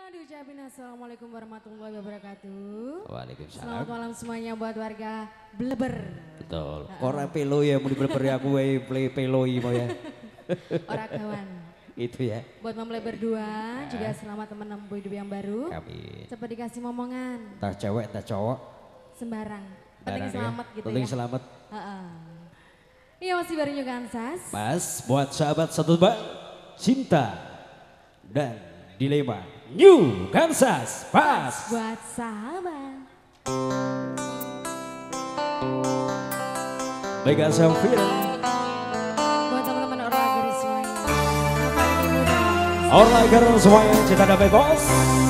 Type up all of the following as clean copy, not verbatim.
Diucapin assalamualaikum warahmatullahi wabarakatuh. Waalaikumsalam. Selamat malam semuanya buat warga Bleber. Betul. Orang pelo ya, mau di Bleber ya aku play peloi mau ya. Orang kawan. Itu ya. Buat Mem Bleber 2 juga selamat menempuh hidup yang baru. Kami. Cepat dikasih momongan. Entah cewek, entah cowok. Sembarang. Penting Barang selamat ya. gitu Penting ya. selamat. Iya masih baru juga Ansas. Mas, buat sahabat satu bang, cinta dan dilema. New Kansas Pas. Buat sahabat. Mega Safira. Buat teman-teman Orlager semuanya. Orlager semuanya, cinta damai bos.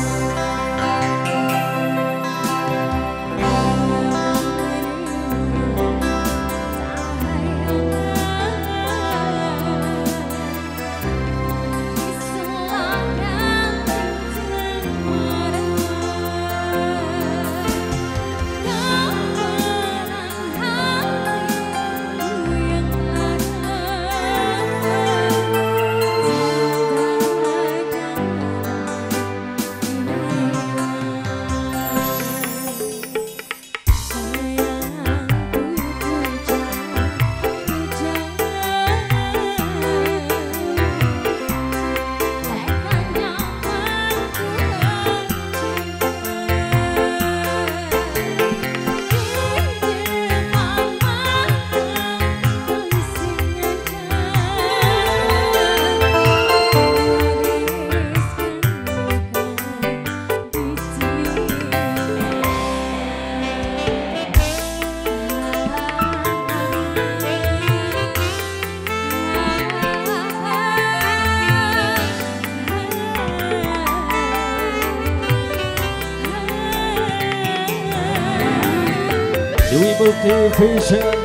Dewi Bukti Vision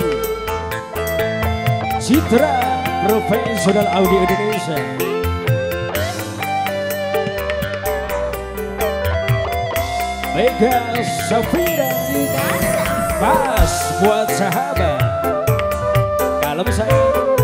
Citra Profesional Audio Indonesia. Mega Safira Pas buat sahabat. Kalau saya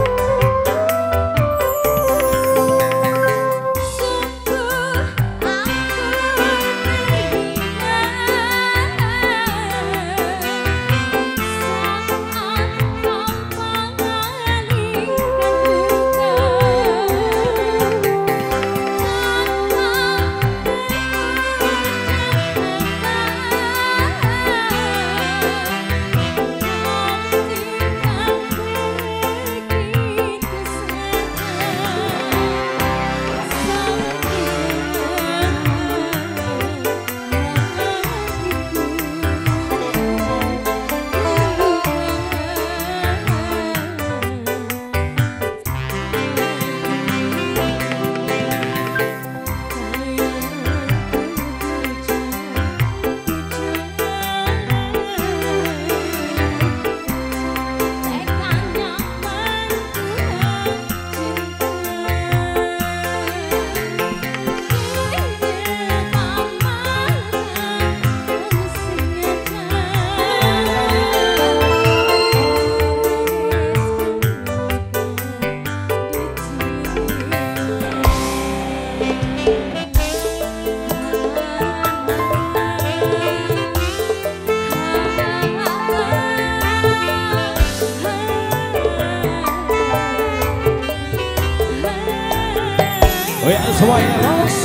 oh ya semuanya bos.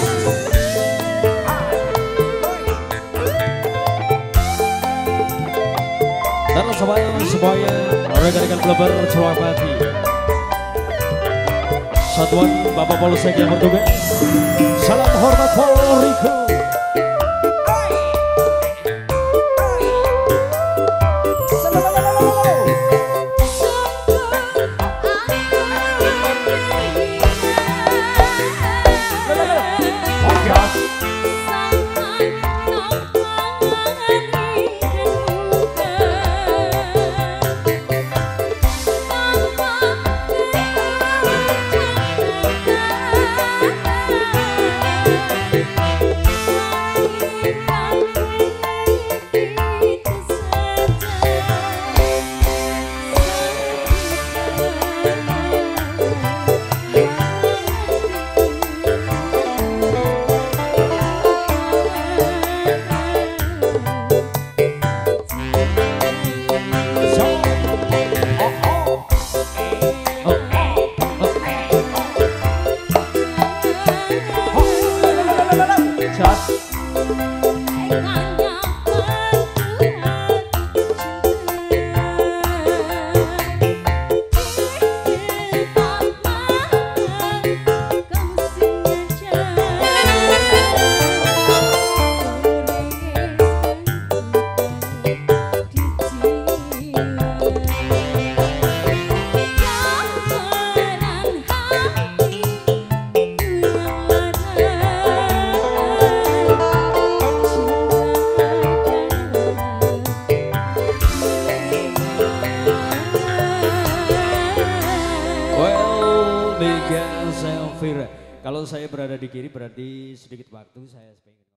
Dan semuanya rekan-rekan Bleber selamat pagi. Satuan Bapak Polsek yang bertugas. Salam hormat Polriku. Shot. Well, Mega Selvira. Kalau saya berada di kiri berarti sedikit waktu saya